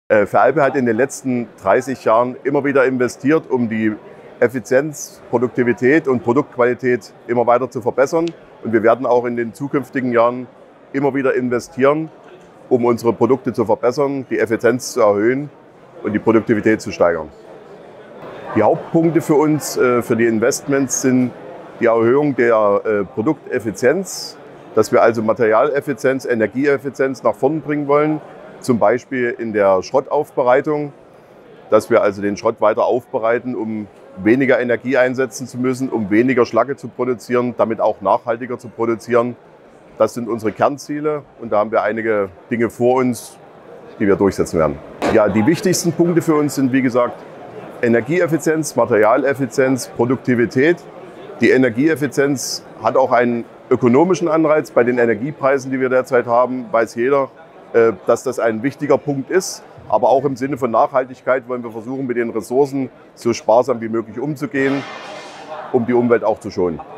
FERALPI hat in den letzten 30 Jahren immer wieder investiert, um die Effizienz, Produktivität und Produktqualität immer weiter zu verbessern. Und wir werden auch in den zukünftigen Jahren immer wieder investieren, um unsere Produkte zu verbessern, die Effizienz zu erhöhen und die Produktivität zu steigern. Die Hauptpunkte für uns, für die Investments sind die Erhöhung der Produkteffizienz, dass wir also Materialeffizienz, Energieeffizienz nach vorn bringen wollen. Zum Beispiel in der Schrottaufbereitung, dass wir also den Schrott weiter aufbereiten, um weniger Energie einsetzen zu müssen, um weniger Schlacke zu produzieren, damit auch nachhaltiger zu produzieren. Das sind unsere Kernziele und da haben wir einige Dinge vor uns, die wir durchsetzen werden. Ja, die wichtigsten Punkte für uns sind, wie gesagt, Energieeffizienz, Materialeffizienz, Produktivität. Die Energieeffizienz hat auch einen ökonomischen Anreiz. Bei den Energiepreisen, die wir derzeit haben, weiß jeder, dass das ein wichtiger Punkt ist. Aber auch im Sinne von Nachhaltigkeit wollen wir versuchen, mit den Ressourcen so sparsam wie möglich umzugehen, um die Umwelt auch zu schonen.